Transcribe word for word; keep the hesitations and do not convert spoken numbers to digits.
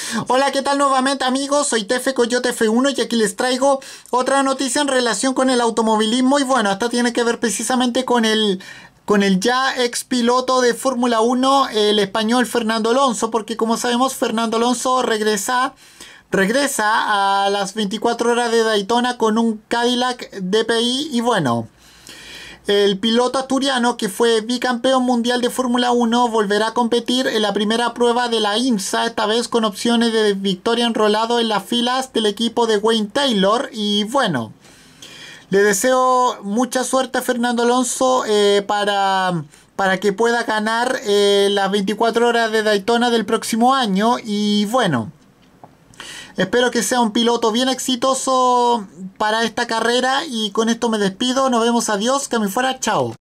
Hola, ¿qué tal nuevamente amigos? Soy Tefe Coyote F uno y aquí les traigo otra noticia en relación con el automovilismo y bueno, esta tiene que ver precisamente con el, con el ya ex piloto de Fórmula uno, el español Fernando Alonso, porque como sabemos Fernando Alonso regresa, regresa a las veinticuatro horas de Daytona con un Cadillac D P I y bueno. El piloto asturiano, que fue bicampeón mundial de Fórmula uno, volverá a competir en la primera prueba de la IMSA, esta vez con opciones de victoria enrolado en las filas del equipo de Wayne Taylor. Y bueno, le deseo mucha suerte a Fernando Alonso eh, para, para que pueda ganar eh, las veinticuatro horas de Daytona del próximo año. Y bueno, espero que sea un piloto bien exitoso para esta carrera y con esto me despido. Nos vemos, adiós, que me fuera, chao.